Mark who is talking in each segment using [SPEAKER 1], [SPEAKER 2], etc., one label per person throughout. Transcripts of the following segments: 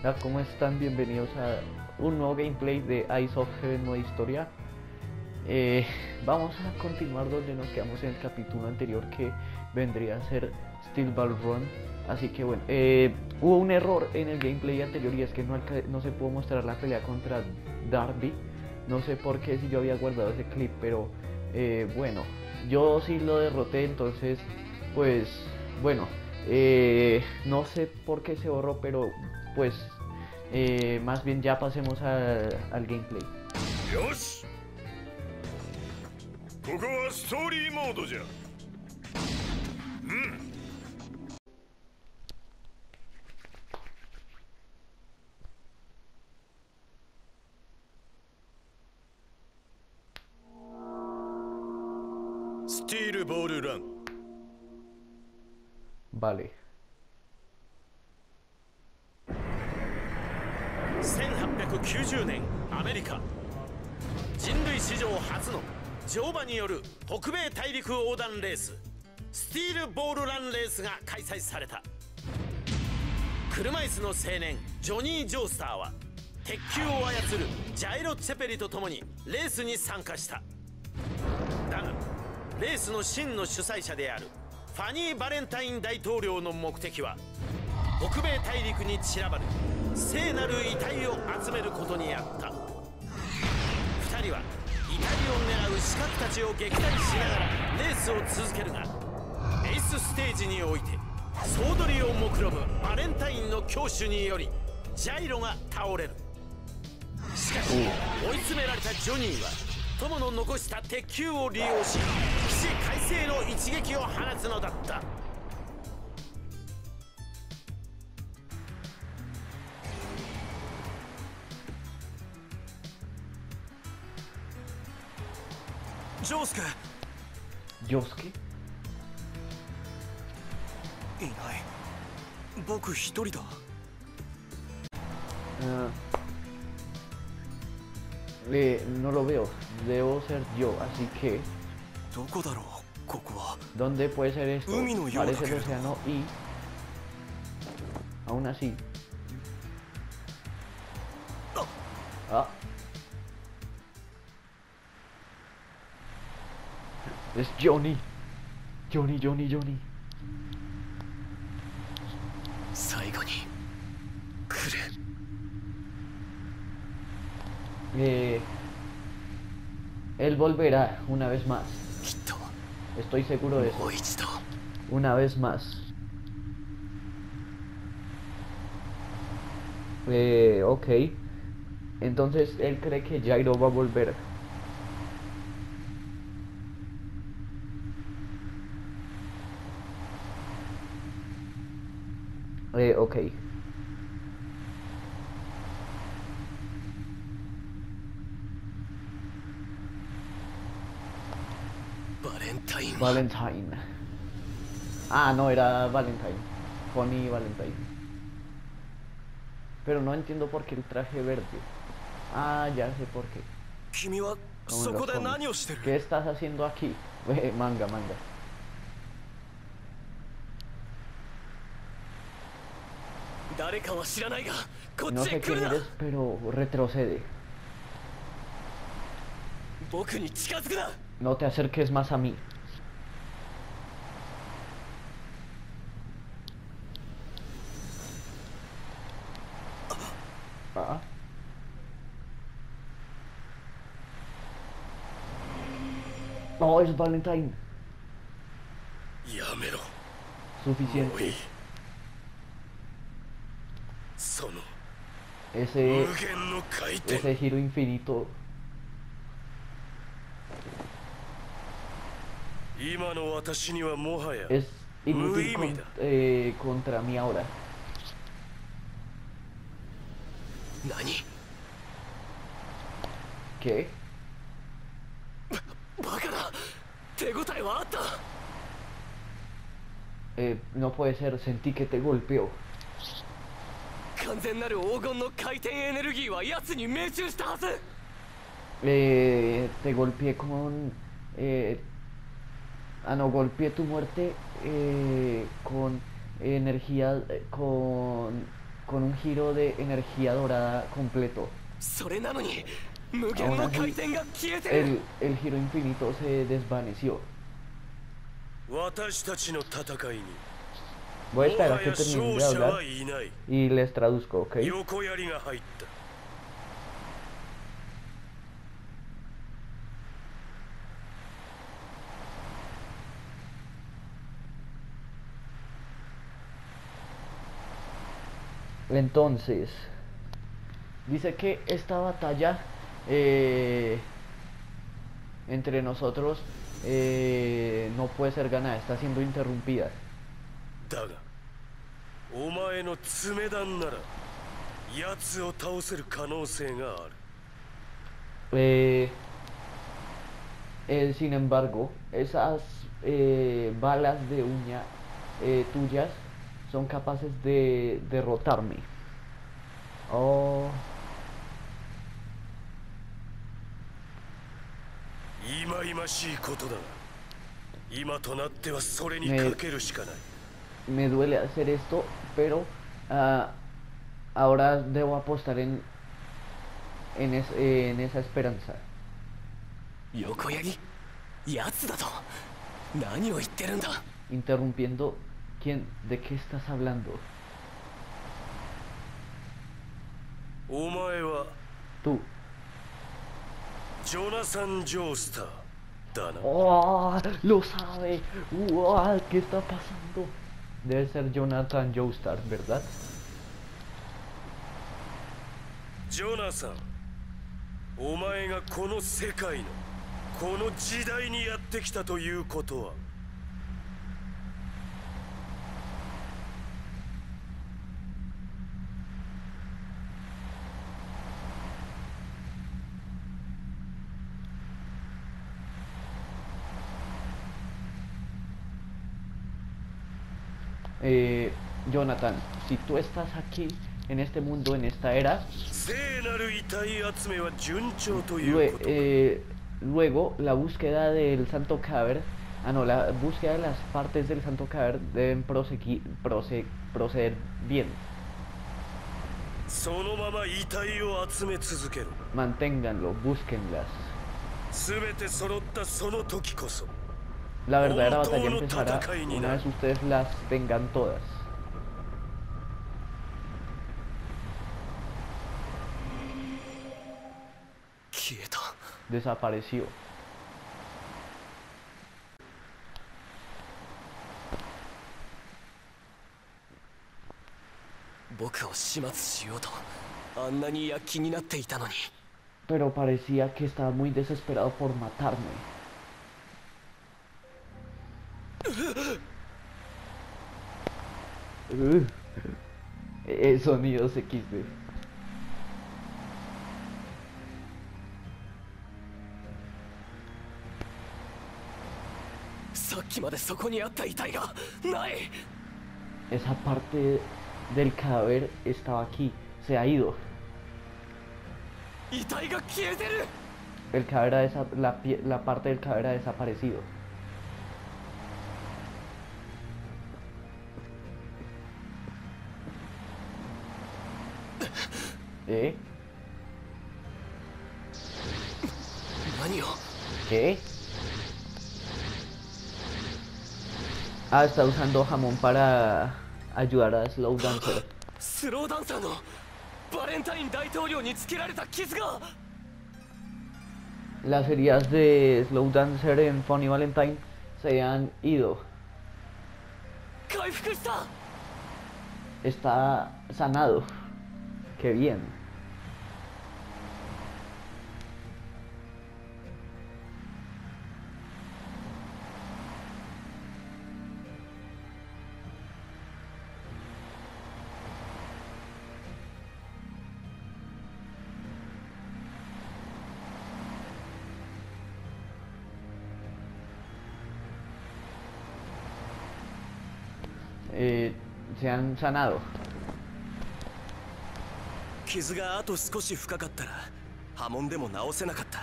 [SPEAKER 1] Hola, ¿cómo están? Bienvenidos a un nuevo gameplay de Ice of Heaven modo historia. Vamos a continuar donde nos quedamos en el capítulo anterior, que vendría a ser Steel Ball Run. Así que bueno, hubo un error en el gameplay anterior, y es que no se pudo mostrar la pelea contra Darby. No sé por qué, si yo había guardado ese clip, pero bueno, yo sí lo derroté. Entonces pues bueno, no sé por qué se borró, pero pues más bien ya pasemos al gameplay.
[SPEAKER 2] よし、ここはストーリーモードじゃ。スティールボールラン。
[SPEAKER 1] Vale.
[SPEAKER 3] 1890年アメリカ、人類史上初の乗馬による北米大陸横断レース、スティールボールランレースが開催された。車椅子の青年ジョニー・ジョースターは鉄球を操るジャイロ・チェペリと共にレースに参加した。だがレースの真の主催者であるファニー・バレンタイン大統領の目的は北米大陸に散らばる聖なる遺体を集めることにあった。2人は遺体を狙う刺客たちを撃退しながらレースを続けるが、エースステージにおいて総取りを目論むバレンタインの強手によりジャイロが倒れる。しかし追い詰められたジョニーは友の残した鉄球を利用し、起死回生の一撃を放つのだった。ジョースケ。
[SPEAKER 1] ¿Yosuke?
[SPEAKER 3] いない。僕一人だ。
[SPEAKER 1] No lo veo. Debo ser yo, así que
[SPEAKER 3] どこだろう、ここは。
[SPEAKER 1] ¿dónde puede ser esto?
[SPEAKER 3] Umi no yo
[SPEAKER 1] Parece el
[SPEAKER 3] creo.
[SPEAKER 1] océano y aún así. Ah. Es Johnny. Johnny.
[SPEAKER 3] 最後にくれ。
[SPEAKER 1] Él volverá una vez más.
[SPEAKER 3] きっと
[SPEAKER 1] Estoy seguro de eso.
[SPEAKER 3] もう一度。
[SPEAKER 1] Una vez más. Ok. Entonces él cree que Jairo va a volver. Ok. Valentine. Ah, no, era Valentine. Connie Valentine. Pero no entiendo por qué el traje verde. Ah, ya sé por qué.
[SPEAKER 3] 君は
[SPEAKER 1] Como en
[SPEAKER 3] そ
[SPEAKER 1] los
[SPEAKER 3] こで
[SPEAKER 1] cómics.
[SPEAKER 3] 何をしてる？
[SPEAKER 1] ¿Qué estás haciendo aquí? Manga.
[SPEAKER 3] 誰かは知らないが、こっ
[SPEAKER 1] No
[SPEAKER 3] ちへ
[SPEAKER 1] sé
[SPEAKER 3] 来
[SPEAKER 1] quién
[SPEAKER 3] るな。
[SPEAKER 1] eres, pero retrocede.
[SPEAKER 3] 僕に近づくな。
[SPEAKER 1] No te acerques más a mí. Ah. No, es Valentine.
[SPEAKER 3] やめろ。
[SPEAKER 1] Suficiente.
[SPEAKER 3] その
[SPEAKER 1] Ese
[SPEAKER 3] 無限の回転。
[SPEAKER 1] ese giro infinito
[SPEAKER 2] 今の私にはもはや
[SPEAKER 1] es inútil
[SPEAKER 2] Muimida.
[SPEAKER 1] contra mí ahora.
[SPEAKER 3] 何？
[SPEAKER 1] ¿Qué?
[SPEAKER 3] バカな。手応えはあった。
[SPEAKER 1] No puede ser, sentí que te golpeó.
[SPEAKER 3] 完全なる黄金の回転エネルギーは奴に命中したはず。
[SPEAKER 1] Te golpeé con... no, golpeé tu muerte con energía, con un giro de energía dorada completo.
[SPEAKER 4] それなのに無限
[SPEAKER 1] Aún
[SPEAKER 4] の
[SPEAKER 1] así,
[SPEAKER 4] 回転が消えてる。
[SPEAKER 1] el giro infinito se desvaneció.
[SPEAKER 2] 私たちの戦いに
[SPEAKER 1] Voy a
[SPEAKER 2] も
[SPEAKER 1] esperar
[SPEAKER 2] は
[SPEAKER 1] a que
[SPEAKER 2] や
[SPEAKER 1] termine
[SPEAKER 2] 勝
[SPEAKER 1] de
[SPEAKER 2] 者
[SPEAKER 1] hablar
[SPEAKER 2] はいない
[SPEAKER 1] y les traduzco, ¿ok?
[SPEAKER 2] 横槍が入った
[SPEAKER 1] Entonces, dice que esta batalla entre nosotros no puede ser ganada, está siendo interrumpida.
[SPEAKER 2] だがお前の爪弾なら奴を倒せる可能性がある
[SPEAKER 1] Sin embargo, esas balas de uña tuyas son capaces de derrotarme. Oh,
[SPEAKER 2] 忌々しいことだが今となってはそれにかけるしかない
[SPEAKER 1] me duele hacer esto, pero ahora debo apostar en esa esperanza.
[SPEAKER 4] 横槍やつだと何を言ってるんだ。
[SPEAKER 1] Interrumpiendo, ¿de qué estás hablando?
[SPEAKER 2] お前は
[SPEAKER 1] Tú.
[SPEAKER 2] ジョナサン・ジョースターだな
[SPEAKER 1] ¡Oh! ¡Lo sabe! ¡Wow! ¿Qué está pasando? Debe ser Jonathan Joestar, ¿verdad?
[SPEAKER 2] ジョナサンお前がこの世界のこの時代にやってきたということは
[SPEAKER 1] Jonathan, si tú estás aquí, en este mundo, en esta era,
[SPEAKER 2] 聖なる遺体集めは順調ということ
[SPEAKER 1] luego la búsqueda del Santo Cadáver, la búsqueda de las partes del Santo Cadáver deben proceder bien.
[SPEAKER 2] そのまま遺体を集め続けろ
[SPEAKER 1] Manténganlo, búsquenlas.
[SPEAKER 2] 全て揃ったその時こそ
[SPEAKER 1] La verdadera batalla empezará una vez ustedes las tengan todas. Desapareció. Pero parecía que estaba muy desesperado por matarme. Sonidos XD. Esa parte del cadáver estaba aquí, se ha ido. El cadáver la parte del cadáver ha desaparecido. ¿Qué? Ah, está usando jamón para ayudar a Slow Dancer. Las heridas de Slow Dancer en Funny Valentine se han ido. Está sanado. Qué bien. Se han sanado.
[SPEAKER 4] 傷があと少し深かったら波紋でも直せなかった。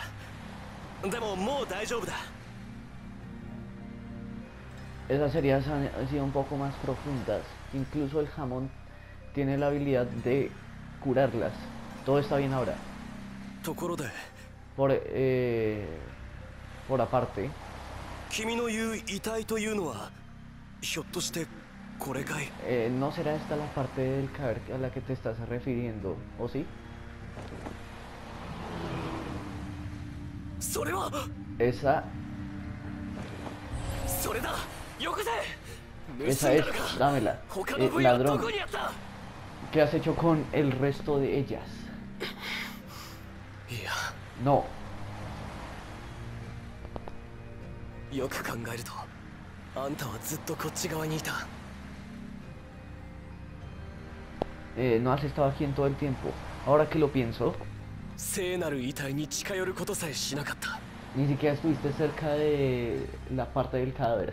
[SPEAKER 4] でももう大丈夫だ。
[SPEAKER 1] Esas heridas han sido un poco más profundas. Incluso el jamón tiene la habilidad de curarlas. Todo está bien ahora.
[SPEAKER 4] ところで
[SPEAKER 1] Por aparte,
[SPEAKER 4] 君の言う遺体というのはひょっとしてこれかい？
[SPEAKER 1] ¿no será esta la parte del cadáver a la que te estás refiriendo? ¿O sí?
[SPEAKER 4] それは
[SPEAKER 1] Esa
[SPEAKER 4] それだ。よこせ。
[SPEAKER 1] Esa es, dámela.
[SPEAKER 4] 他の部位はど
[SPEAKER 1] Ladrón,
[SPEAKER 4] こにあった？
[SPEAKER 1] ¿qué has hecho con el resto de ellas?
[SPEAKER 4] いや、
[SPEAKER 1] No,
[SPEAKER 4] よく考えるとあんたはずっとこっち側にいた。
[SPEAKER 1] no has estado aquí en todo el tiempo. Ahora que lo pienso,
[SPEAKER 4] 聖なる遺体に近寄ることさえしなかった。
[SPEAKER 1] ni siquiera estuviste cerca de la parte del cadáver.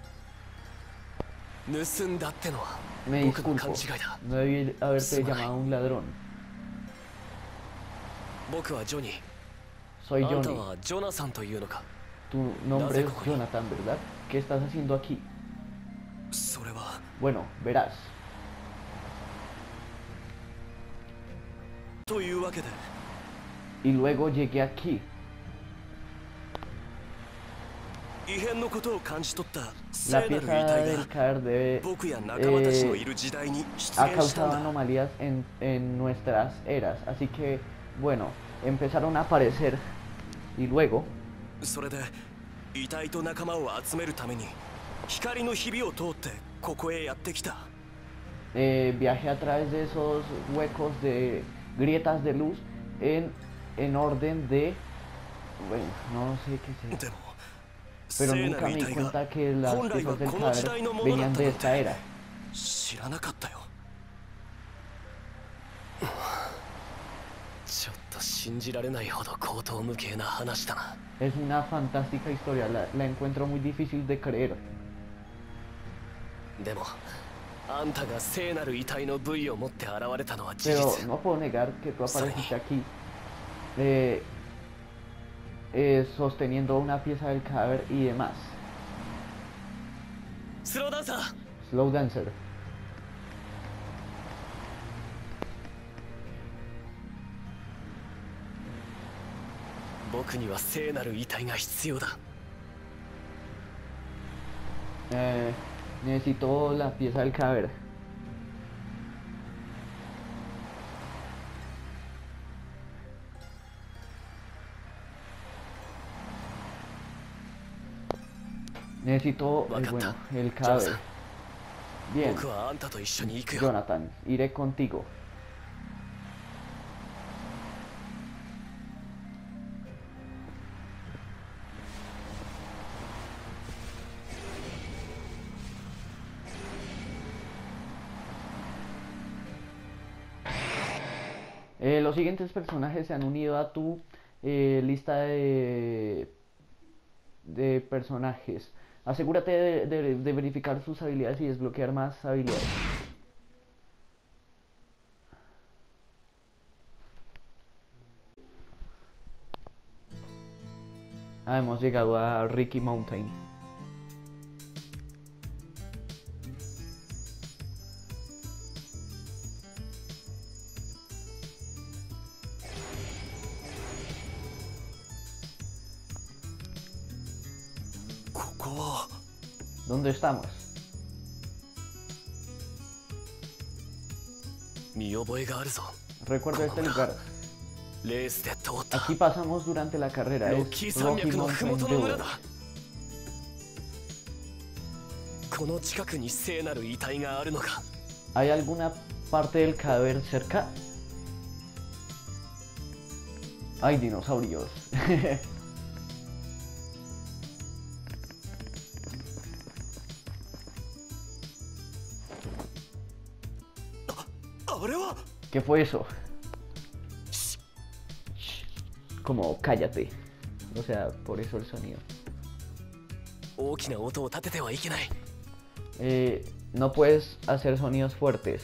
[SPEAKER 4] 盗んだってのは
[SPEAKER 1] Me
[SPEAKER 4] 僕の
[SPEAKER 1] disculpo,
[SPEAKER 4] 勘違いだ。
[SPEAKER 1] no debí haberte
[SPEAKER 4] Suave.
[SPEAKER 1] llamado un ladrón.
[SPEAKER 4] 僕はジョニー。
[SPEAKER 1] Soy
[SPEAKER 4] あんた
[SPEAKER 1] Johnny.
[SPEAKER 4] はジョナサンというのか？
[SPEAKER 1] Tu nombre es
[SPEAKER 4] Nace, coño.
[SPEAKER 1] Jonathan, ¿verdad? ¿Qué estás haciendo aquí?
[SPEAKER 4] それは
[SPEAKER 1] Bueno, verás.
[SPEAKER 4] というわけで
[SPEAKER 1] Y luego llegué aquí.
[SPEAKER 4] 異変のことを感じ取った
[SPEAKER 1] La
[SPEAKER 4] 聖なる遺
[SPEAKER 1] pieza
[SPEAKER 4] 体
[SPEAKER 1] del
[SPEAKER 4] が
[SPEAKER 1] cadáver debe,
[SPEAKER 4] 僕や仲間たちのいる時代に出
[SPEAKER 1] ha
[SPEAKER 4] 現した
[SPEAKER 1] causado
[SPEAKER 4] んだ。
[SPEAKER 1] anomalías en nuestras eras. Así que, bueno, empezaron a aparecer. Y luego,
[SPEAKER 4] それで遺体と仲間を集めるために光のひびを通ってここへやってきた。
[SPEAKER 1] viajé a través de esos huecos de grietas de luz en orden de... Bueno, no sé qué sea.
[SPEAKER 4] でも
[SPEAKER 1] Pero
[SPEAKER 4] 聖
[SPEAKER 1] nunca
[SPEAKER 4] なる
[SPEAKER 1] me
[SPEAKER 4] 遺
[SPEAKER 1] di
[SPEAKER 4] 体が
[SPEAKER 1] cuenta que las
[SPEAKER 4] 本来は
[SPEAKER 1] piezas del
[SPEAKER 4] この時
[SPEAKER 1] cadáver
[SPEAKER 4] 代のものだ
[SPEAKER 1] venían
[SPEAKER 4] った
[SPEAKER 1] de
[SPEAKER 4] なん
[SPEAKER 1] esta
[SPEAKER 4] て
[SPEAKER 1] era.
[SPEAKER 4] 知らなかったよ。ちょっと信じられないほど荒唐無稽な話だな。
[SPEAKER 1] Es una fantástica historia, la encuentro muy difícil de creer.
[SPEAKER 4] でもあんたが聖なる遺体の部位を持って現れたのは事
[SPEAKER 1] Pero
[SPEAKER 4] 実。
[SPEAKER 1] no puedo negar que tú apareciste aquí sosteniendo una pieza del cadáver y demás.
[SPEAKER 4] スローダンサー、
[SPEAKER 1] Slow Dancer.
[SPEAKER 4] 僕には聖なる遺体が必要だ。
[SPEAKER 1] Necesito la pieza del cadáver. Necesito
[SPEAKER 4] Wakata.
[SPEAKER 1] el cadáver.
[SPEAKER 4] Jonathan.
[SPEAKER 1] Bien,
[SPEAKER 4] 僕はあんたと一緒に行くよ。
[SPEAKER 1] Jonathan, iré contigo. Los siguientes personajes se han unido a tu lista de personajes. Asegúrate de verificar sus habilidades y desbloquear más habilidades. Hemos llegado a Ricky Mountain. ¿Dónde estamos?
[SPEAKER 4] 見覚えがあるぞ。
[SPEAKER 1] Recuerdo este lugar.
[SPEAKER 4] レースで通った
[SPEAKER 1] Aquí pasamos durante la carrera.
[SPEAKER 4] ロッキー
[SPEAKER 1] Es
[SPEAKER 4] 山
[SPEAKER 1] Rocky
[SPEAKER 4] 脈の
[SPEAKER 1] Mountain
[SPEAKER 4] 麓の村
[SPEAKER 1] Village.
[SPEAKER 4] だ。この近くに聖なる遺体があるのか。
[SPEAKER 1] ¿Hay alguna parte del cadáver cerca? Hay dinosaurios.
[SPEAKER 4] あれは
[SPEAKER 1] ¿Qué fue eso? Como cállate. O sea, por eso el sonido.
[SPEAKER 4] 大きな音を立ててはいけない。
[SPEAKER 1] No puedes hacer sonidos fuertes.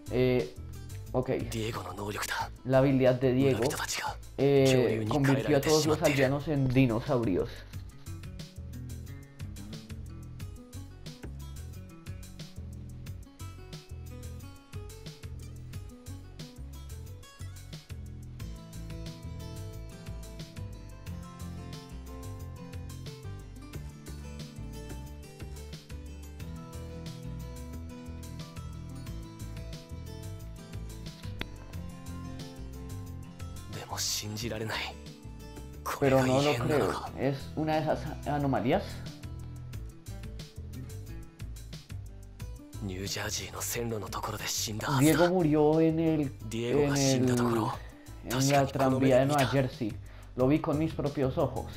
[SPEAKER 1] Ok.
[SPEAKER 4] ディエゴの能力だ。
[SPEAKER 1] La habilidad de
[SPEAKER 4] 村
[SPEAKER 1] Diego
[SPEAKER 4] 人たちが恐竜に変えら
[SPEAKER 1] convirtió
[SPEAKER 4] れ
[SPEAKER 1] a
[SPEAKER 4] て
[SPEAKER 1] todos
[SPEAKER 4] しま
[SPEAKER 1] los
[SPEAKER 4] っている。
[SPEAKER 1] aldeanos en dinosaurios.
[SPEAKER 4] Pero 信じられない。これ
[SPEAKER 1] Pero
[SPEAKER 4] が
[SPEAKER 1] no
[SPEAKER 4] 異
[SPEAKER 1] lo
[SPEAKER 4] 変なの
[SPEAKER 1] creo.
[SPEAKER 4] か。
[SPEAKER 1] ¿Es una de esas anomalías?
[SPEAKER 4] ニュージャージーの線路のところで死んだはず
[SPEAKER 1] Diego
[SPEAKER 4] だ。
[SPEAKER 1] murió en el,
[SPEAKER 4] Diego
[SPEAKER 1] en
[SPEAKER 4] が死んだところ、
[SPEAKER 1] en
[SPEAKER 4] 確か
[SPEAKER 1] la
[SPEAKER 4] にこの目
[SPEAKER 1] tranvía
[SPEAKER 4] で
[SPEAKER 1] de
[SPEAKER 4] 見
[SPEAKER 1] Nueva
[SPEAKER 4] た。
[SPEAKER 1] Jersey. Lo vi con mis propios ojos.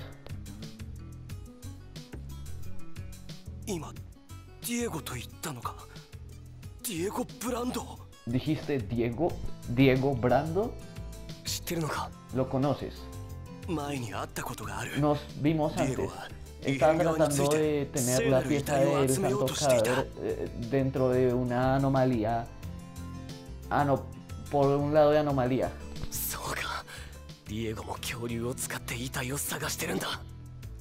[SPEAKER 4] 今、ディエゴと言ったのか。ディエゴ・ブランド。
[SPEAKER 1] ¿Dijiste Diego? ¿Diego Brando?
[SPEAKER 4] 知ってるのか。
[SPEAKER 1] ¿Lo conoces?
[SPEAKER 4] 前に会ったことがある。
[SPEAKER 1] Nos vimos
[SPEAKER 4] Diego
[SPEAKER 1] antes.
[SPEAKER 4] は
[SPEAKER 1] Estaban tratando de tener la pieza del santo cadáver dentro de una anomalía. Ah, no, por un lado de anomalía.
[SPEAKER 4] そうか。ディエゴも恐竜を使って遺体を探してるんだ。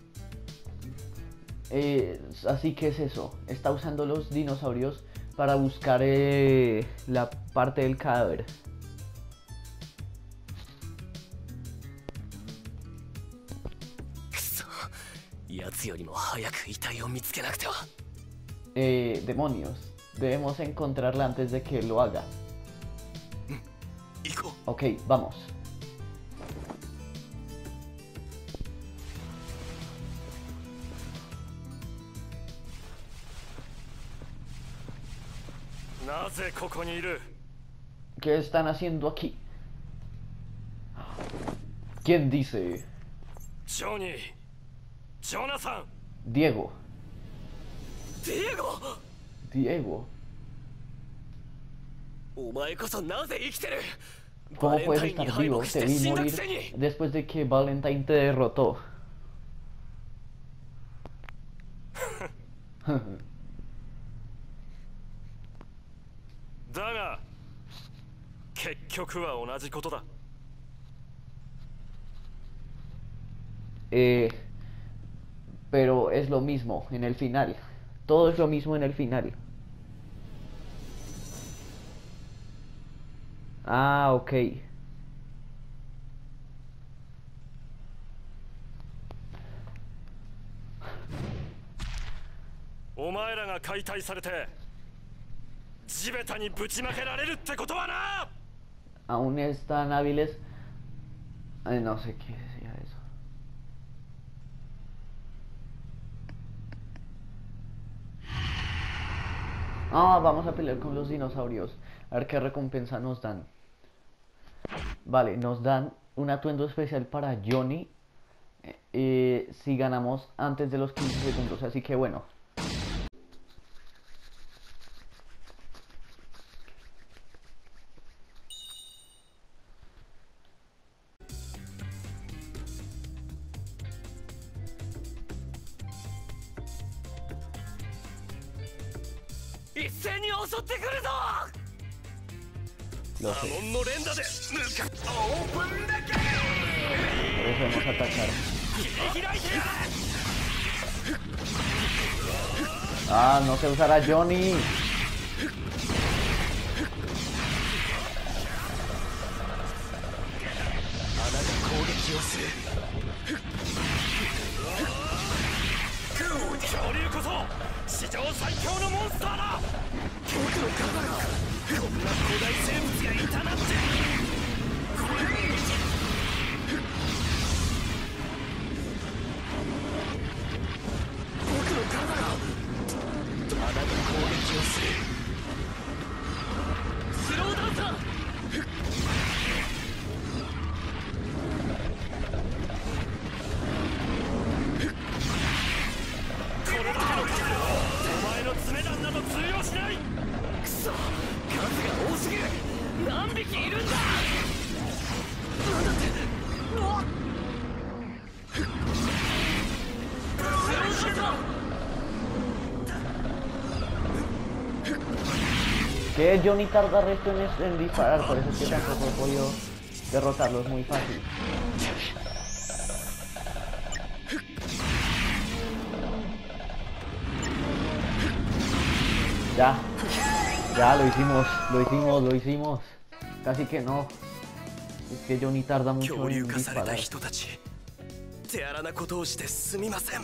[SPEAKER 1] Así que es eso. Está usando los dinosaurios para buscar la parte del cadáver.
[SPEAKER 4] くそ、奴よりも早く遺体を見つけなくては。
[SPEAKER 1] Demonios. Debemos encontrarla antes de que lo haga.
[SPEAKER 4] 行こう。
[SPEAKER 1] Ok, vamos.
[SPEAKER 2] なぜここにいる？
[SPEAKER 1] ¿Qué están haciendo aquí? ¿Quién dice?
[SPEAKER 2] ジョニー、ジョナサン。
[SPEAKER 1] Diego.
[SPEAKER 4] ディエゴ、
[SPEAKER 1] Diego.
[SPEAKER 4] お前こそなぜ生きてる。
[SPEAKER 1] ¿Cómo
[SPEAKER 4] バレン
[SPEAKER 1] puedes
[SPEAKER 4] タインに
[SPEAKER 1] estar
[SPEAKER 4] 敗
[SPEAKER 1] vivo?
[SPEAKER 4] 北し
[SPEAKER 1] Te
[SPEAKER 4] て
[SPEAKER 1] vi
[SPEAKER 4] 死んだく
[SPEAKER 1] morir
[SPEAKER 4] せに。
[SPEAKER 1] después de que Valentine te derrotó.
[SPEAKER 2] だが結局は同じことだ。
[SPEAKER 1] Pero es lo mismo en el final. Todo es lo mismo en el final. Ah, ok.
[SPEAKER 2] お前らが解体されて地べたにぶちまけられるってことはな。
[SPEAKER 1] Aún están hábiles. Ay, no sé qué decía eso. Ah, vamos a pelear con los dinosaurios. A ver qué recompensa nos dan. Vale, nos dan un atuendo especial para Johnny si ganamos antes de los 15 segundos. Así que bueno. Lo sé.
[SPEAKER 2] 波紋の連打で向かっオープンだけ
[SPEAKER 1] Por eso vamos a atacar.
[SPEAKER 2] 切り開いてやれ。
[SPEAKER 1] Ah, no se usará Johnny.
[SPEAKER 4] 攻撃をする。
[SPEAKER 2] 恐竜こそ史上最強のモンスターだ。
[SPEAKER 4] 僕の体が
[SPEAKER 2] こんな古代生物がいたなんて。
[SPEAKER 4] 僕の体が穴が攻撃をする。スローダンサー。
[SPEAKER 2] これだけの数お前の爪弾など通用しない。
[SPEAKER 4] くそ、数が多すぎる。何匹いるんだ。
[SPEAKER 1] Que Johnny tarda resto en disparar, por eso es que tampoco he podido derrotarlo, es muy fácil. Ya, lo hicimos. Casi que no. Es que Johnny tarda mucho en disparar.
[SPEAKER 4] 手荒なことをしてすみません。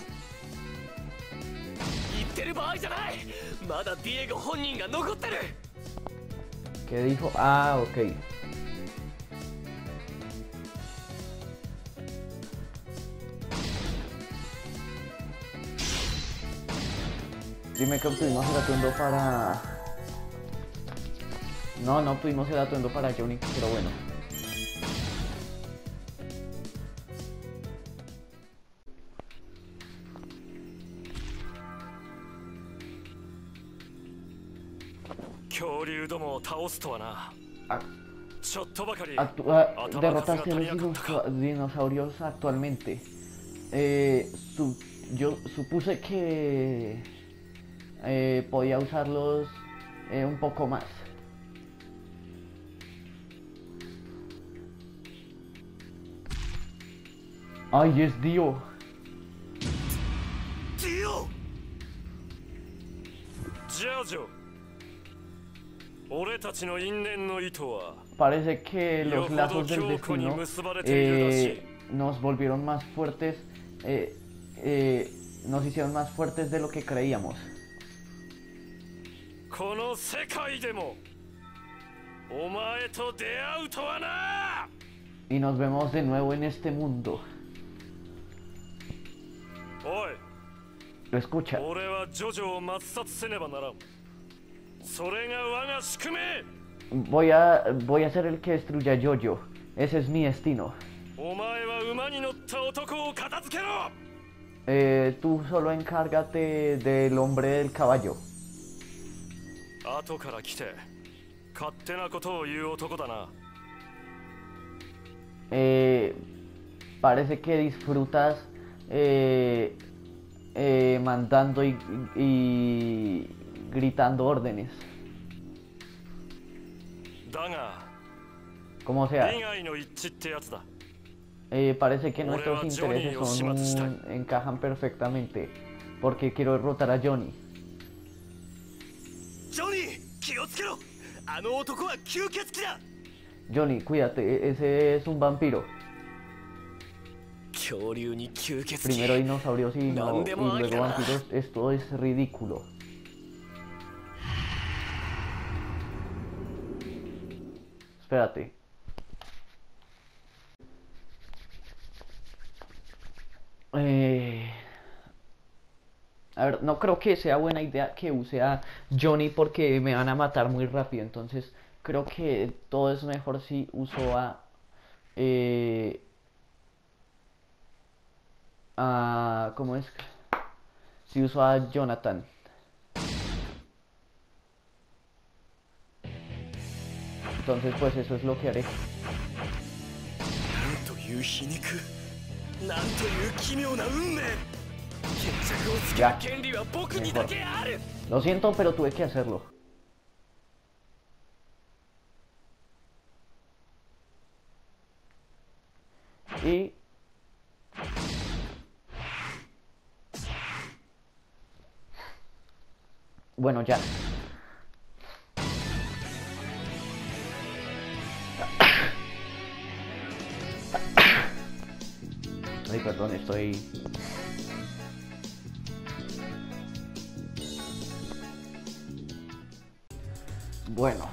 [SPEAKER 4] 言ってる場合じゃない。まだディエゴ本人が残ってる。
[SPEAKER 1] ¿Qué dijo? Ah, ok. Dime que obtuvimos el atuendo para... No obtuvimos el atuendo para Johnny, pero bueno. Derrotaste a los dinosaurios actualmente. Yo supuse que podía usarlos un poco más. ¡Ay, es Dio!
[SPEAKER 4] ¡Dio!
[SPEAKER 1] Parece que los lazos del destino nos volvieron más fuertes, nos hicieron más fuertes de lo que creíamos. Y nos vemos de nuevo en este mundo. Lo escucha. Voy a ser el que destruya a Jojo. Ese es mi destino. Tú solo encárgate del hombre del caballo. Parece que disfrutas mandando y gritando órdenes. Como sea, parece que nuestros intereses encajan perfectamente, porque quiero derrotar a Johnny. Johnny, cuídate, ese es un vampiro. Primero dinosaurios y luego vampiros, esto es ridículo. Espérate. A ver, no creo que sea buena idea que use a Johnny porque me van a matar muy rápido. Entonces creo que todo es mejor si uso ¿cómo es? Si uso a Jonathan. Entonces pues eso es lo que haré. Ya, mejor. Lo siento, pero tuve que hacerlo. Y... bueno, ya. Ay, perdón, estoy... Bueno.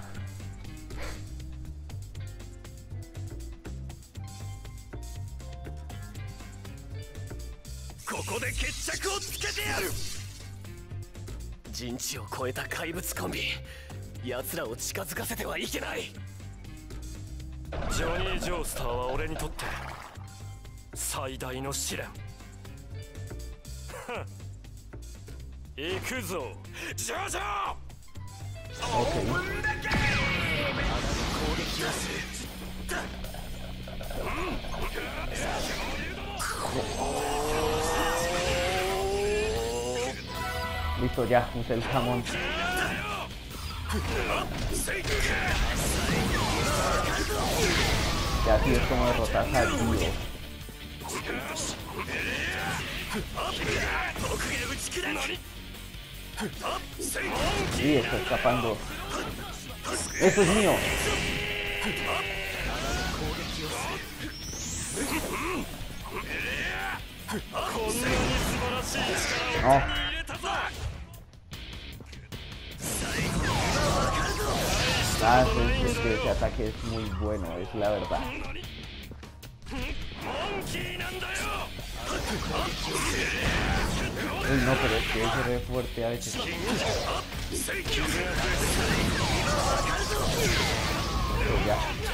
[SPEAKER 1] Listo, ya, usé el jamón. Y así es como derrotas a Dio. Y está escapando. ¡Eso es mío! No. Ah, ese ataque es muy bueno, es la verdad. Uy, no, pero es que es re fuerte a veces. Pero ya.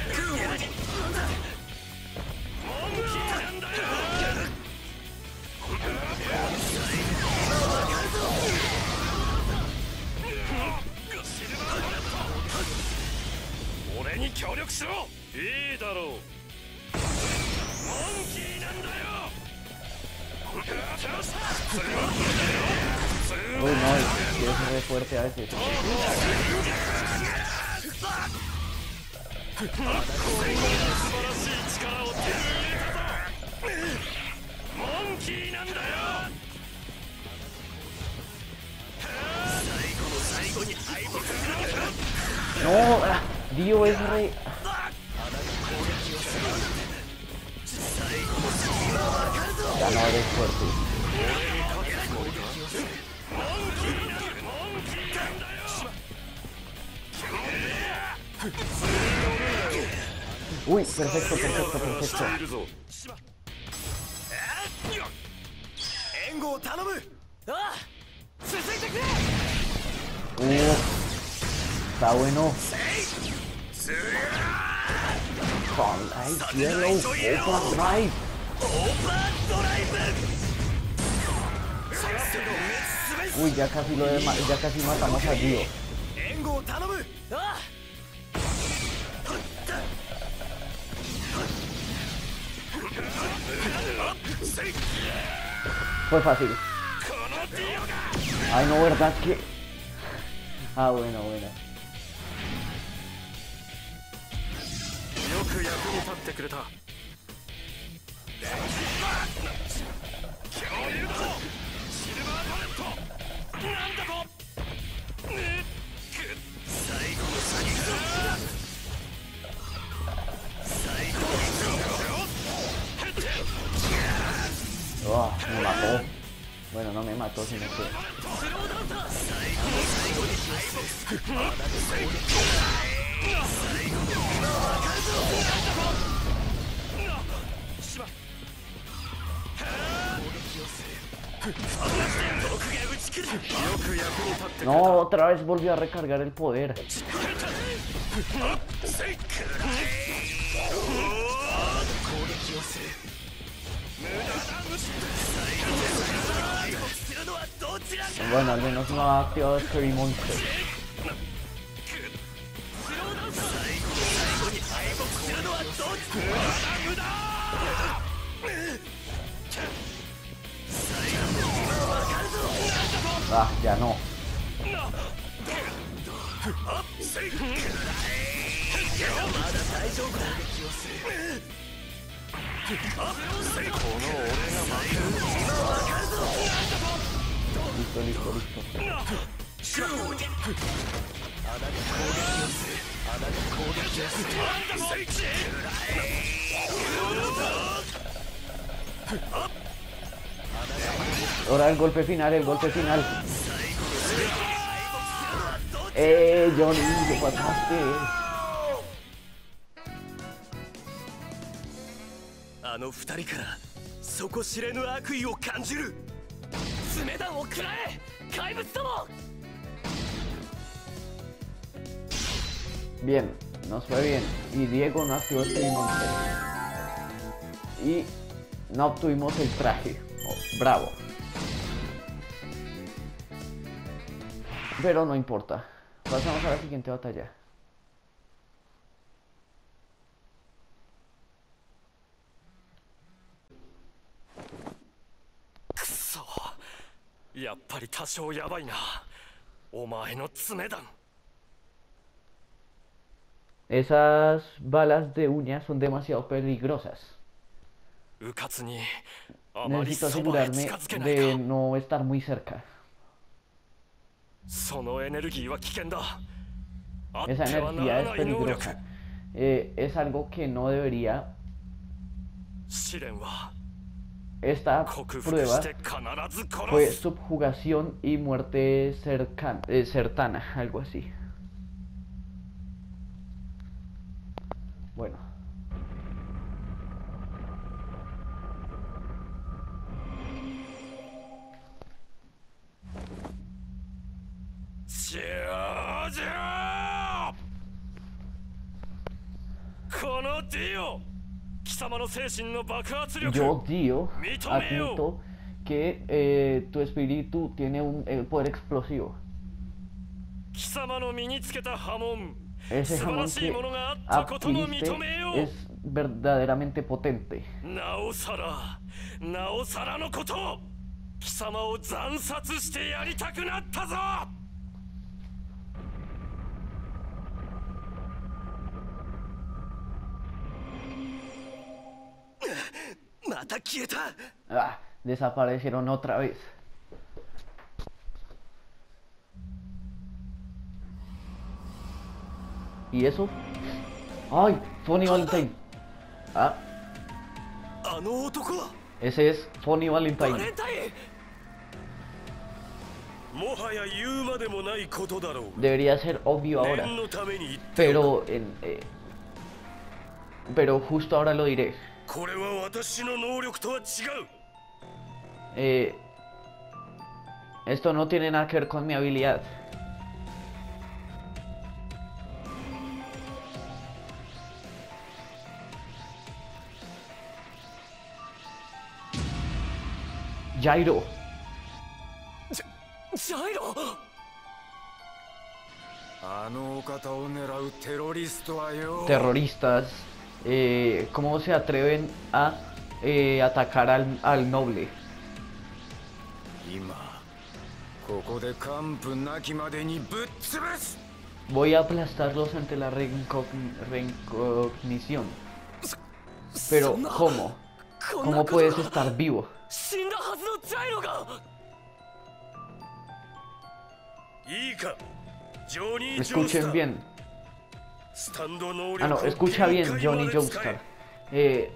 [SPEAKER 1] Uy, no, es re fuerte a veces. No, Dio es re... Ya no eres fuerte. Uy, perfecto. Está bueno. Sunlight Yellow Overdrive. Uy, ya casi matamos a Dio. Fue fácil. Ay, no, ¿verdad que? Ah, bueno. Oh, me mató. Bueno, no me mató, sino que... No, otra vez volvió a recargar el poder. Bueno, al menos no ha activado Scary Monster. Ah, ya no. Listo. Ahora el golpe final. Johnny, ¿qué pasaste?
[SPEAKER 4] あの二人から底知れぬ悪意を感じる。爪弾を食らえ怪物ども。
[SPEAKER 1] Bien, nos fue bien. Y Diego no activó el Scary Monster. Y no obtuvimos el traje. Oh, bravo. Pero no importa. Pasamos a la siguiente batalla.
[SPEAKER 4] くそ、やっぱり多少やばいな。お前の爪弾。
[SPEAKER 1] Esas balas de uñas son demasiado peligrosas.
[SPEAKER 4] うかつにあまり
[SPEAKER 1] Necesito
[SPEAKER 4] そばへ
[SPEAKER 1] asegurarme
[SPEAKER 4] 近づけない
[SPEAKER 1] de
[SPEAKER 4] か。
[SPEAKER 1] no estar muy cerca.
[SPEAKER 4] そのエネルギーは危険だ。あっ
[SPEAKER 1] Esa
[SPEAKER 4] てはな
[SPEAKER 1] energía
[SPEAKER 4] ら
[SPEAKER 1] es
[SPEAKER 4] ない能力。
[SPEAKER 1] peligrosa. Es algo que no debería.
[SPEAKER 4] 試練は
[SPEAKER 1] Esta
[SPEAKER 4] 克服
[SPEAKER 1] prueba
[SPEAKER 4] して必ず
[SPEAKER 1] fue
[SPEAKER 4] 殺す。
[SPEAKER 1] subjugación y muerte cercana, algo así. Bueno. Yo, Dio, admito que tu espíritu tiene un poder explosivo. Ese jamón que adquiriste es verdaderamente potente.
[SPEAKER 4] なおさらのこと貴様を惨殺してやりたくなったぞ。また消えた。
[SPEAKER 1] Ah, desaparecieron otra vez. ¿Y eso? ¡Ay! Funny Valentine. Ah,
[SPEAKER 4] あの男は
[SPEAKER 1] ese es Funny
[SPEAKER 4] バ
[SPEAKER 1] Valentine.
[SPEAKER 4] レンタイン。
[SPEAKER 2] もはや言うまでもないことだろう。
[SPEAKER 1] Debería ser obvio ahora.
[SPEAKER 2] 念のために言っておく。
[SPEAKER 1] Pero justo ahora lo diré.
[SPEAKER 2] これは私の能力とは違う。
[SPEAKER 1] Esto no tiene nada que ver con mi habilidad. Jairo.
[SPEAKER 4] ジャイロ。あのお方を狙うテロリストはよ。
[SPEAKER 1] Terroristas. ¿Cómo se atreven a atacar al noble?
[SPEAKER 4] 今ここで完膚なきまでにぶっ潰す。
[SPEAKER 1] Voy a aplastarlos ante la reincognición. Pero, ¿cómo? ¿Cómo puedes estar vivo?
[SPEAKER 4] 死んだはずのジャイロが。
[SPEAKER 2] いいか、ジョニー・ジョースタ
[SPEAKER 1] Escuchen
[SPEAKER 2] ー。
[SPEAKER 1] bien.
[SPEAKER 2] スタンド能力
[SPEAKER 1] Ah, no,
[SPEAKER 2] を
[SPEAKER 1] escucha bien,
[SPEAKER 2] 限界
[SPEAKER 1] Johnny
[SPEAKER 2] まで使
[SPEAKER 1] Joestar.
[SPEAKER 2] え。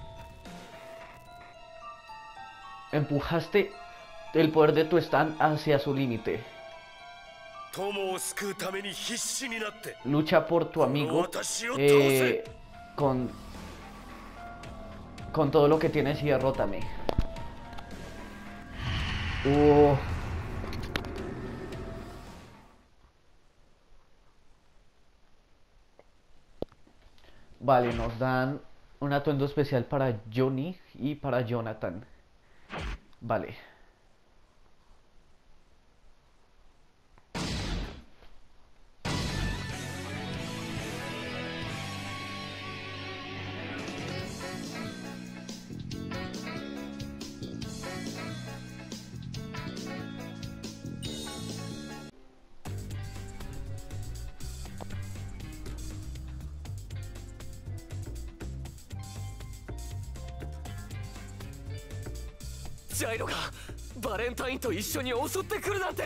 [SPEAKER 1] Empujaste el poder de tu stand hacia su límite.
[SPEAKER 2] 友を救うために必死になって。
[SPEAKER 1] Lucha por tu amigo con todo lo que tienes y derrótame. Vale, nos dan un atuendo especial para Johnny y para Jonathan. Vale.
[SPEAKER 4] 「ジャイロがバレンタインと一緒に襲ってくるなんて。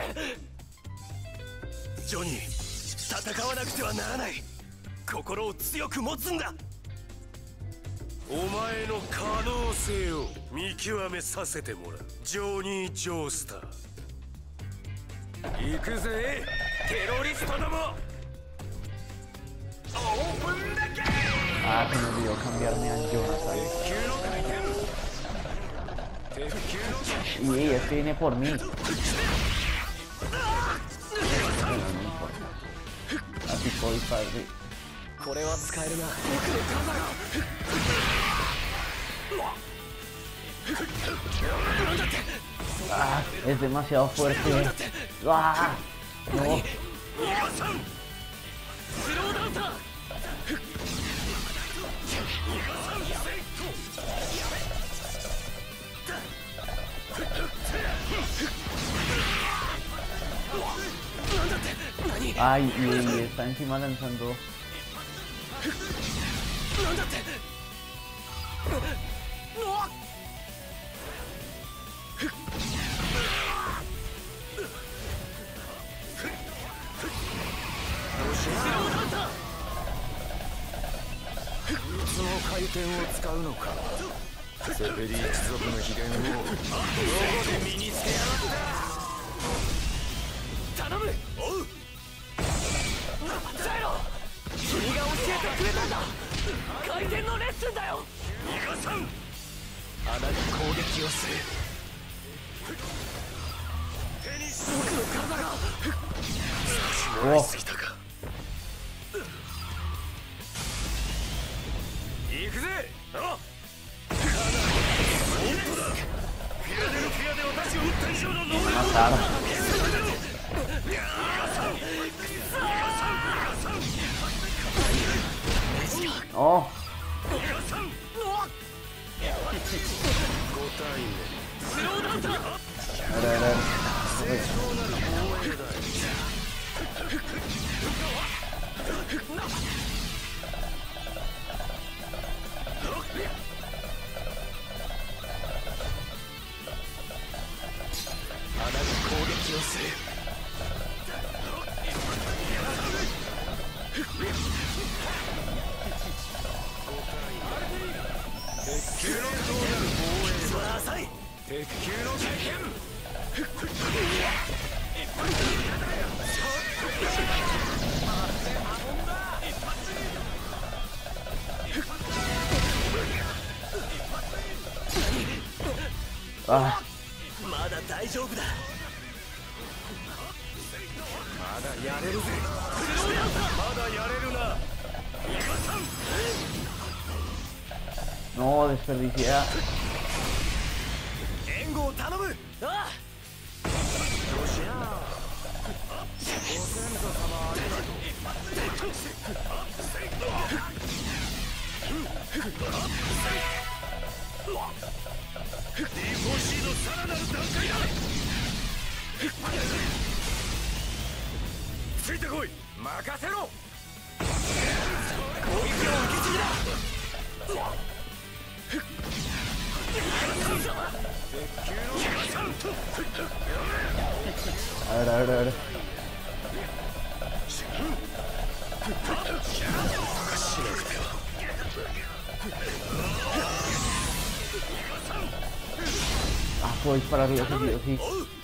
[SPEAKER 4] ジョニー、戦わなくてはならない。心を強く持つんだ。
[SPEAKER 2] お前の可能性を見極めさせてもらう。ジョニー・ジョースター。
[SPEAKER 4] 行くぜテロリストども。オープンだけ。
[SPEAKER 1] Ah, se me olvidó cambiarme a Jonathan.
[SPEAKER 4] 鉄球の回転。鉄球の回転。
[SPEAKER 1] Y es que viene por mí. Bueno, no importa. Así puedo disparar.
[SPEAKER 4] これは使えるな。僕の体が。
[SPEAKER 1] Ah, es demasiado fuerte. Ah, no.
[SPEAKER 4] 逃がさん。スローダンサー。
[SPEAKER 1] Ay, y está encima lanzando
[SPEAKER 4] なんだって
[SPEAKER 2] その回転を使うのか。セペリ一族の秘伝をどこで身につけやがった。
[SPEAKER 4] 頼む。おう。ジャイロ、君が教えてくれたんだ。回転のレッスンだよ。
[SPEAKER 2] 逃がさん。
[SPEAKER 4] 穴に攻撃をする。僕の体が
[SPEAKER 2] 回りすぎたか。行くぜ。あ、本当だ。フィアデルフィアで私を撃った以上の能力を
[SPEAKER 1] Mataram. Oh. Ah.
[SPEAKER 4] まだ大丈夫だ。
[SPEAKER 2] まだやれるぜ。まだやれるな。
[SPEAKER 1] No, desperdicié.
[SPEAKER 4] 援護を頼む。ああ。よしや。ご先祖様ありがとう。
[SPEAKER 2] D4C のさらなる段階だ。ついてこい。任せろ。
[SPEAKER 4] 攻撃を受け継ぎだ。
[SPEAKER 1] A ver. Ah, puedo dispararle seguido, sí.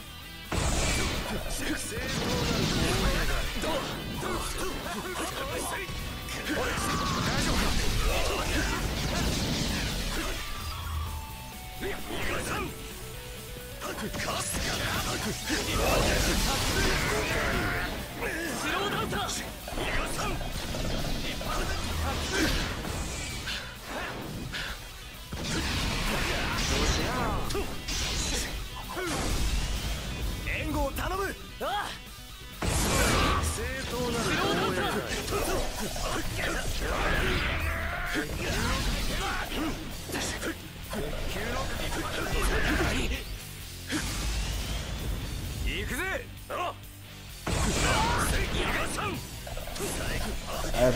[SPEAKER 4] 援護を頼む。ああ。正当なる防衛だ。
[SPEAKER 2] 行くぜ。あ。
[SPEAKER 1] A ver.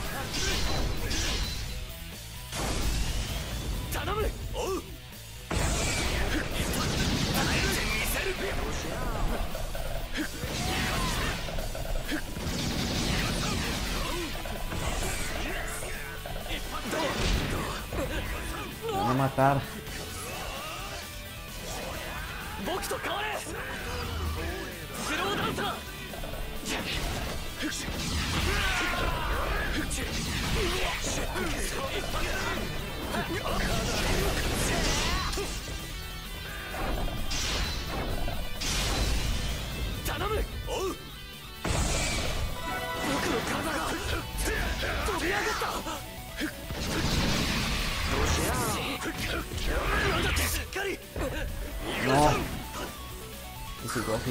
[SPEAKER 4] 頼む。おう。
[SPEAKER 1] Me van a matar.
[SPEAKER 4] 僕と変われ。スローダンサー。 頼む。おう。僕の体が飛び上がった。
[SPEAKER 1] No. Y sigo así.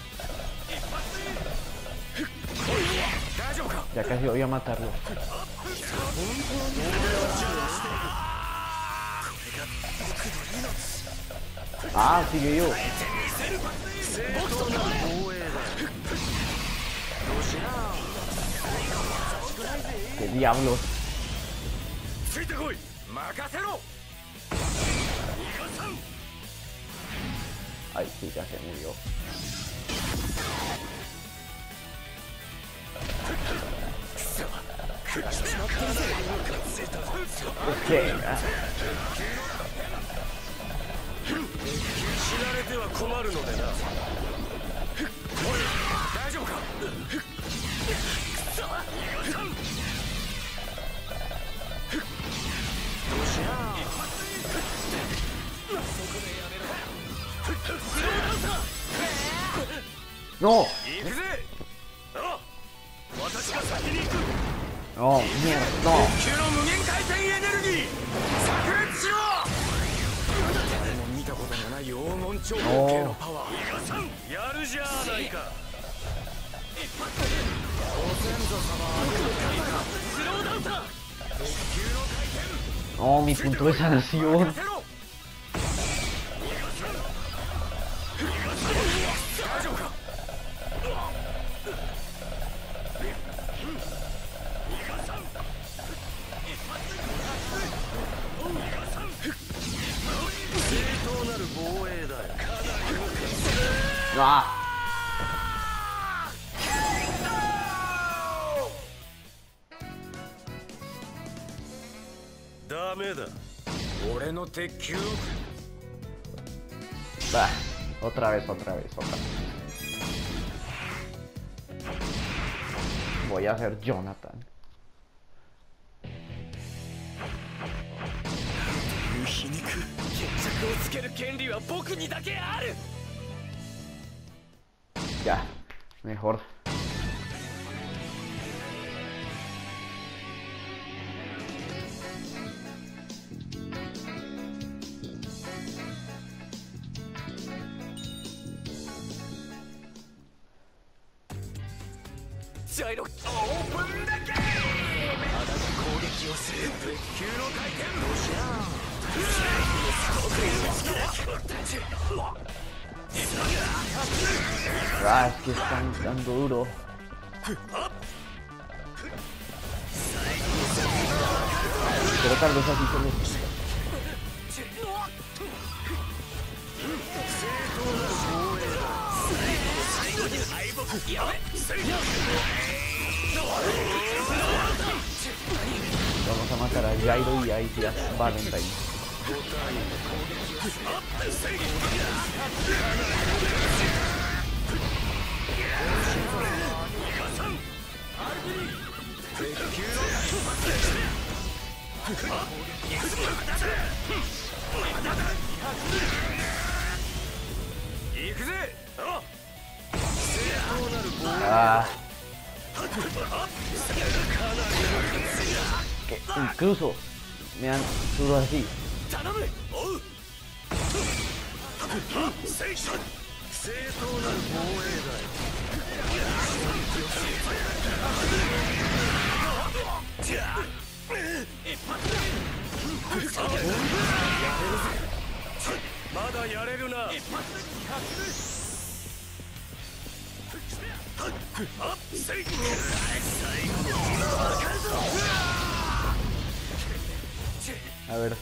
[SPEAKER 1] Ya casi voy a matarlo. Ah, sigue yo. ¿Qué diablos? Ay, sí, ya se murió. Ok.
[SPEAKER 2] 死なれては困るのでな。おい、大丈夫か。
[SPEAKER 1] No.
[SPEAKER 2] 行くぜ。あ、私が先に行く。
[SPEAKER 1] No, mierda, no.
[SPEAKER 2] 急の無限回転エネルギー炸裂しろ。誰も見たことのない黄金超合計のパワー。やるじゃないか。ご先祖様はスローダウンだ。急の回転。
[SPEAKER 1] No, mi punto de sanación.
[SPEAKER 2] 大丈夫か。
[SPEAKER 1] Ah.
[SPEAKER 2] ダメだ。俺の鉄球。
[SPEAKER 1] Bah, otra vez, otra vez, otra vez. Voy a hacer Jonathan.
[SPEAKER 4] 皮肉、決着をつける権利は僕にだけある。
[SPEAKER 1] Ya, mejor.
[SPEAKER 4] Gyro, open the game! まだ攻撃をする。鉄球の回転。
[SPEAKER 1] Ah, es que están dando duro. Pero tal vez así solo. Vamos a matar a Gyro y a Ice Valentine. Ah. Que incluso me han duro así. A ver.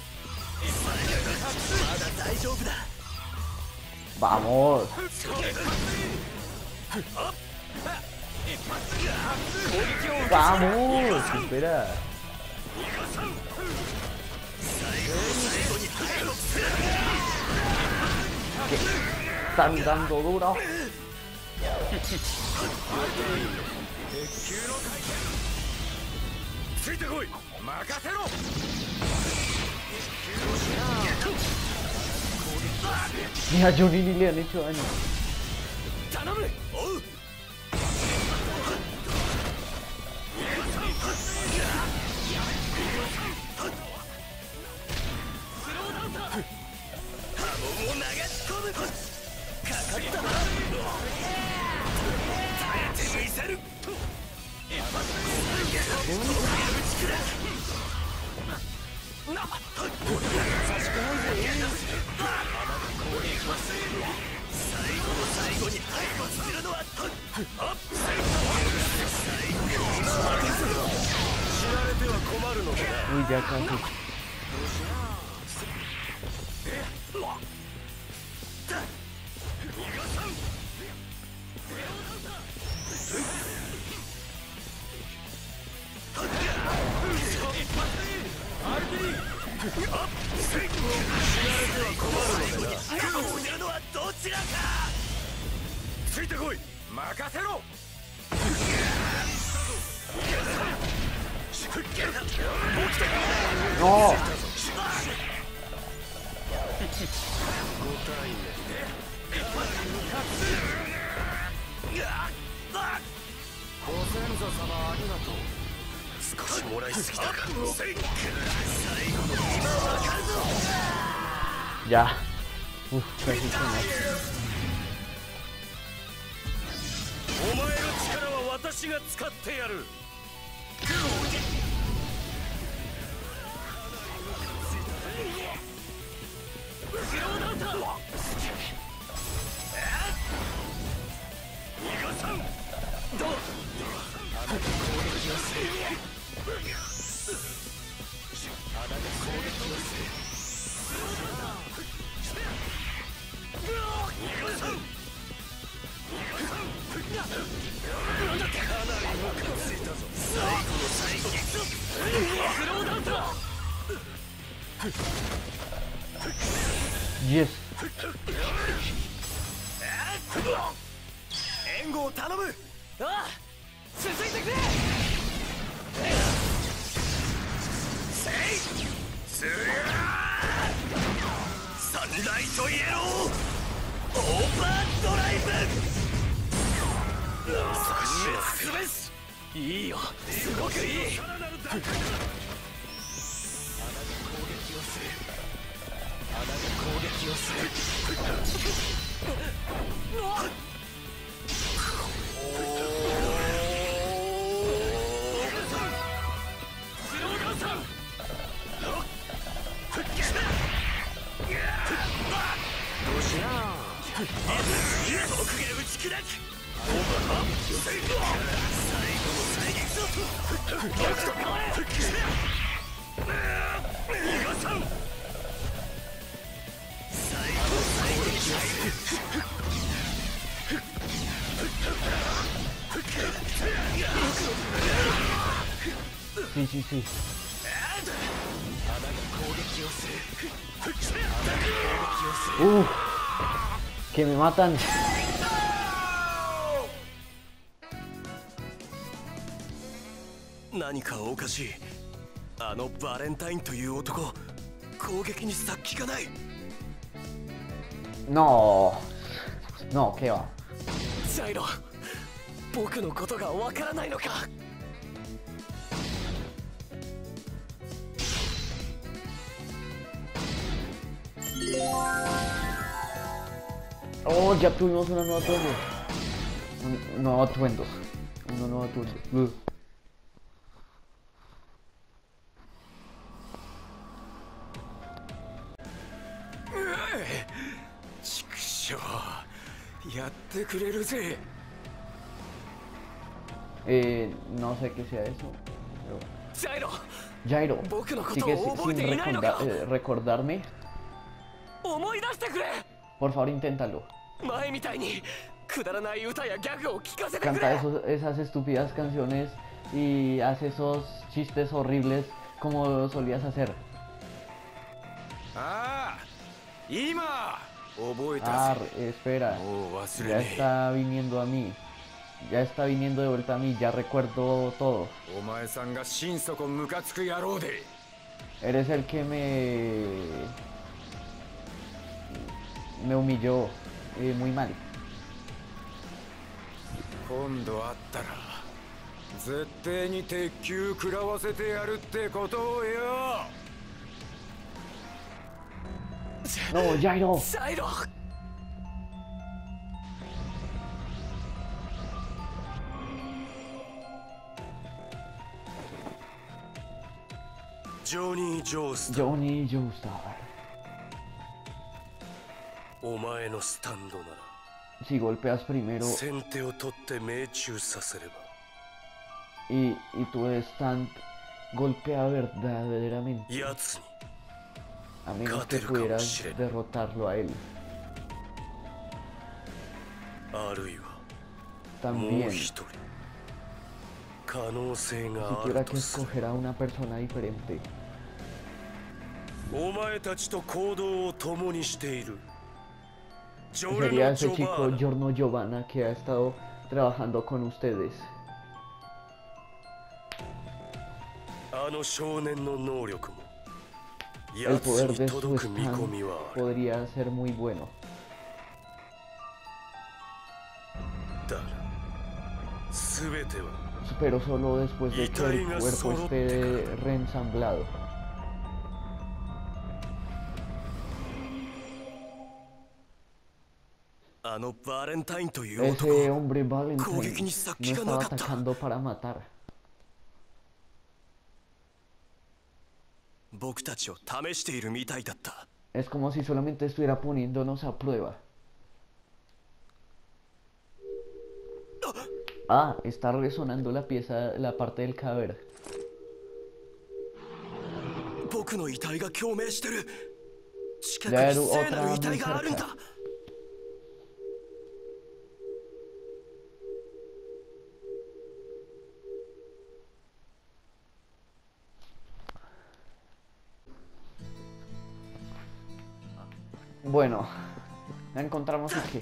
[SPEAKER 1] Vamos. Vamos. Espera. ¿Qué? Están dando duro. Ni a Johnny ni le han hecho daño. Uy, ya casi. No. Ya. Uf, casi se me...
[SPEAKER 4] お前の力は私が使ってやる。
[SPEAKER 1] Yes.
[SPEAKER 4] 援護を頼む。ああ、続いてくれ。せいサンライトイエローオーバードライブ。少しはすべしいいよ、すごくいい。
[SPEAKER 1] Sí, sí, sí. Que me matan.
[SPEAKER 4] 何かおかしい。あのバレンタインという男、攻撃に殺気がない。
[SPEAKER 1] No. No, ¿qué va?
[SPEAKER 4] ジャイロ、僕のことがわからないのか。
[SPEAKER 1] Oh, ya tuvimos una nueva atuendo. Un nuevo atuendo. Una nueva atuendo.
[SPEAKER 4] 畜生、やってくれるぜ。
[SPEAKER 1] No sé qué sea eso.
[SPEAKER 4] Pero... Jairo,
[SPEAKER 1] Jairo, ¿sigues sin recordarme? Por favor, inténtalo. Canta esas estúpidas canciones y haz esos chistes horribles como solías hacer. Espera, ya está viniendo a mí. Ya está viniendo de vuelta a mí, ya recuerdo todo. Eres el que me humilló muy mal. No, Jairo.
[SPEAKER 2] ジョニー・ジョースター、
[SPEAKER 1] Johnny Joestar.
[SPEAKER 2] お前のスタンドなら
[SPEAKER 1] Si golpeas primero
[SPEAKER 2] 先手を取って命中させれば
[SPEAKER 1] y tu stand golpea verdaderamente,
[SPEAKER 2] やつに
[SPEAKER 1] a menos que pudieras derrotarlo a él.
[SPEAKER 2] あるいはもう
[SPEAKER 1] También,
[SPEAKER 2] 一人可能性
[SPEAKER 1] si
[SPEAKER 2] があ
[SPEAKER 1] tuviera
[SPEAKER 2] る
[SPEAKER 1] que
[SPEAKER 2] とする
[SPEAKER 1] escoger a una persona diferente,
[SPEAKER 2] お前たちと行動を共にしているジョ
[SPEAKER 1] sería
[SPEAKER 2] レノ・
[SPEAKER 1] ese
[SPEAKER 2] ジョバ
[SPEAKER 1] chico
[SPEAKER 2] ーナ
[SPEAKER 1] Giorno Giovanna que ha estado trabajando con ustedes.
[SPEAKER 2] あの少年の能力も
[SPEAKER 1] El
[SPEAKER 2] やつ
[SPEAKER 1] poder
[SPEAKER 2] に
[SPEAKER 1] de su
[SPEAKER 2] 届く見込み
[SPEAKER 1] stand
[SPEAKER 2] はある
[SPEAKER 1] podría ser muy bueno.
[SPEAKER 2] だが全ては
[SPEAKER 1] Pero solo después de que el
[SPEAKER 2] Italia
[SPEAKER 1] cuerpo
[SPEAKER 2] solo
[SPEAKER 1] esté reensamblado.
[SPEAKER 2] あのバレンタインという男
[SPEAKER 1] Ese hombre Valentine
[SPEAKER 2] 攻撃
[SPEAKER 1] no
[SPEAKER 2] に先が
[SPEAKER 1] estaba
[SPEAKER 2] なかった
[SPEAKER 1] atacando para matar.
[SPEAKER 2] 僕たちを試しているみたいだった
[SPEAKER 1] Es como si solamente estuviera poniéndonos a prueba. Ah, está resonando la pieza, la parte del cadáver.
[SPEAKER 2] 僕の遺体が共鳴してる近く
[SPEAKER 1] Ya
[SPEAKER 2] に
[SPEAKER 1] era
[SPEAKER 2] 聖なる
[SPEAKER 1] otra
[SPEAKER 2] 遺体
[SPEAKER 1] muy
[SPEAKER 2] があるんだ
[SPEAKER 1] cerca. Bueno, la encontramos aquí.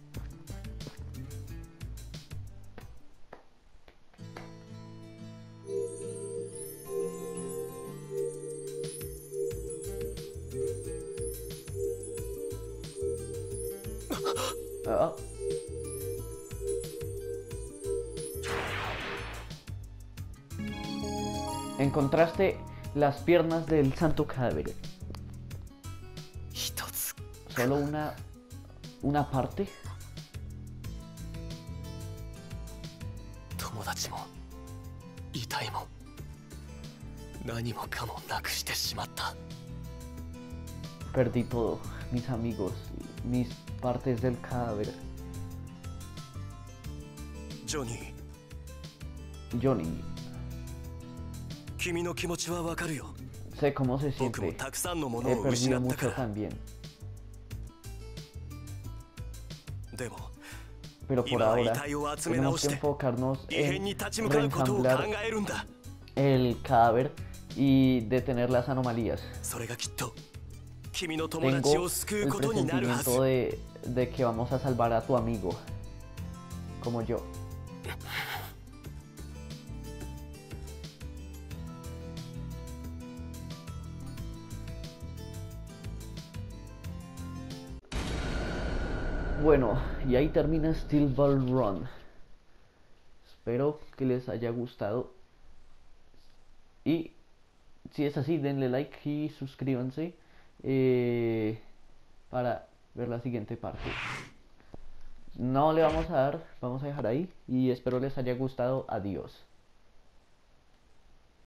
[SPEAKER 1] Ah. Encontraste las piernas del santo cadáver.
[SPEAKER 2] 一つ
[SPEAKER 1] Solo una parte.
[SPEAKER 2] 友達も遺体も何もかもなくしてしまった
[SPEAKER 1] Perdí todo, mis amigos, mis partes del cadáver.
[SPEAKER 2] ジョニー
[SPEAKER 1] Johnny,
[SPEAKER 2] 君の気持ちはわかるよ
[SPEAKER 1] sé cómo se
[SPEAKER 2] 僕も
[SPEAKER 1] siente.
[SPEAKER 2] たくさんのもの
[SPEAKER 1] He
[SPEAKER 2] を失
[SPEAKER 1] perdido
[SPEAKER 2] ったか
[SPEAKER 1] mucho
[SPEAKER 2] ら
[SPEAKER 1] también.
[SPEAKER 2] でも
[SPEAKER 1] Pero por
[SPEAKER 2] 今は遺
[SPEAKER 1] ahora
[SPEAKER 2] 体を集め直
[SPEAKER 1] tenemos
[SPEAKER 2] し
[SPEAKER 1] que
[SPEAKER 2] て
[SPEAKER 1] enfocarnos
[SPEAKER 2] 異変
[SPEAKER 1] en
[SPEAKER 2] に立ち向かうことを考
[SPEAKER 1] reensamblar
[SPEAKER 2] えるんだ
[SPEAKER 1] el cadáver y detener las anomalías.
[SPEAKER 2] それがきっと君の友達
[SPEAKER 1] Tengo
[SPEAKER 2] を救う
[SPEAKER 1] el
[SPEAKER 2] ことになるはず
[SPEAKER 1] presentimiento de que vamos a salvar a tu amigo, como yo. Bueno, y ahí termina Steel Ball Run. Espero que les haya gustado. Y si es así, denle like y suscríbanse para ver la siguiente parte. No le vamos a dar, vamos a dejar ahí y espero les haya gustado. Adiós.